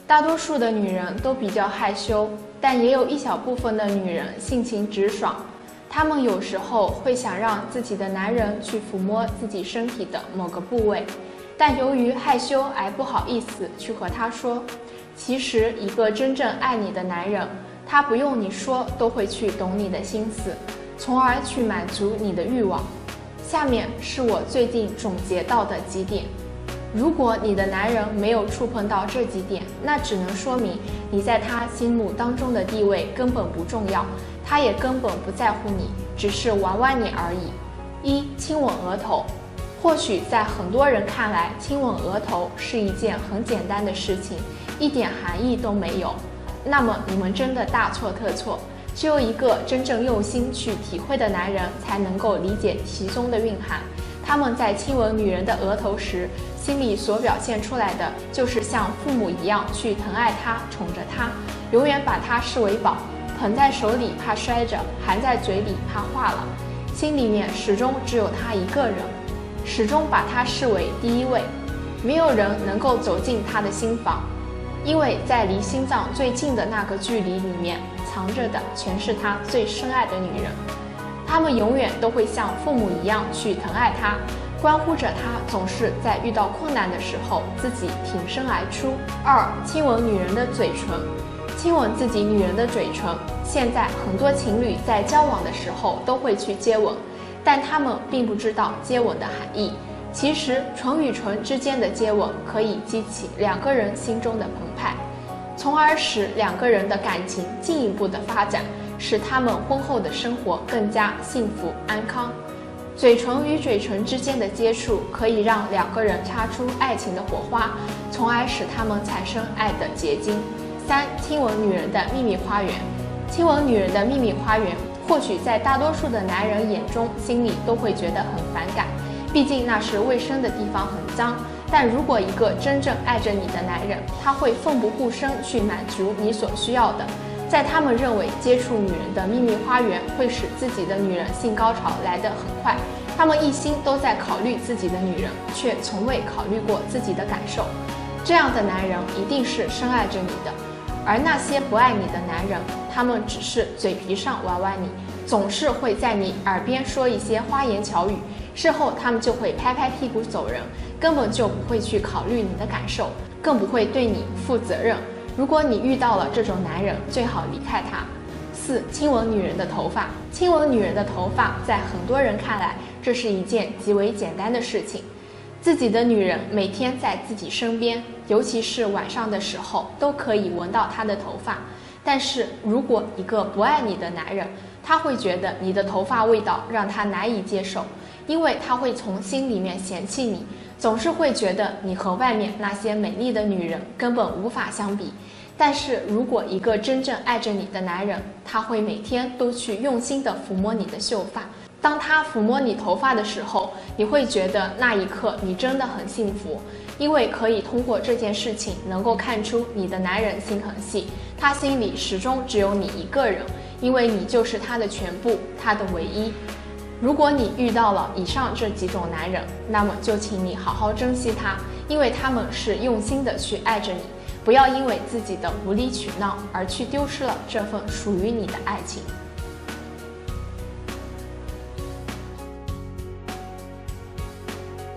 大多数的女人都比较害羞，但也有一小部分的女人性情直爽，她们有时候会想让自己的男人去抚摸自己身体的某个部位，但由于害羞而不好意思去和他说。其实，一个真正爱你的男人，他不用你说都会去懂你的心思，从而去满足你的欲望。下面是我最近总结到的几点。如果你的男人没有触碰到这几点，那只能说明你在他心目当中的地位根本不重要，他也根本不在乎你，只是玩玩你而已。一、亲吻额头。或许在很多人看来，亲吻额头是一件很简单的事情，一点含义都没有。那么你们真的大错特错。只有一个真正用心去体会的男人，才能够理解其中的蕴含。他们在亲吻女人的额头时，心里所表现出来的，就是像父母一样去疼爱她、宠着她，永远把她视为宝，捧在手里怕摔着，含在嘴里怕化了，心里面始终只有他一个人，始终把他视为第一位，没有人能够走进他的心房，因为在离心脏最近的那个距离里面，藏着的全是他最深爱的女人。他们永远都会像父母一样去疼爱她，关乎着她，总是在遇到困难的时候自己挺身而出。二、亲吻女人的嘴唇。亲吻自己女人的嘴唇，现在很多情侣在交往的时候都会去接吻，但他们并不知道接吻的含义。其实唇与唇之间的接吻可以激起两个人心中的澎湃，从而使两个人的感情进一步的发展，使他们婚后的生活更加幸福安康。嘴唇与嘴唇之间的接触可以让两个人擦出爱情的火花，从而使他们产生爱的结晶。三、亲吻女人的秘密花园。亲吻女人的秘密花园，或许在大多数的男人眼中，心里都会觉得很反感，毕竟那是卫生的地方，很脏。但如果一个真正爱着你的男人，他会奋不顾身去满足你所需要的。在他们认为接触女人的秘密花园会使自己的女人性高潮来得很快，他们一心都在考虑自己的女人，却从未考虑过自己的感受。这样的男人一定是深爱着你的。而那些不爱你的男人，他们只是嘴皮上玩玩你，总是会在你耳边说一些花言巧语，事后他们就会拍拍屁股走人，根本就不会去考虑你的感受，更不会对你负责任。如果你遇到了这种男人，最好离开他。四、亲吻女人的头发。亲吻女人的头发，在很多人看来，这是一件极为简单的事情。自己的女人每天在自己身边，尤其是晚上的时候，都可以闻到她的头发。但是如果一个不爱你的男人，他会觉得你的头发味道让他难以接受，因为他会从心里面嫌弃你，总是会觉得你和外面那些美丽的女人根本无法相比。但是如果一个真正爱着你的男人，他会每天都去用心地抚摸你的秀发，当他抚摸你头发的时候，你会觉得那一刻你真的很幸福，因为可以通过这件事情能够看出你的男人心很细，他心里始终只有你一个人，因为你就是他的全部，他的唯一。如果你遇到了以上这几种男人，那么就请你好好珍惜他，因为他们是用心的去爱着你，不要因为自己的无理取闹而去丢失了这份属于你的爱情。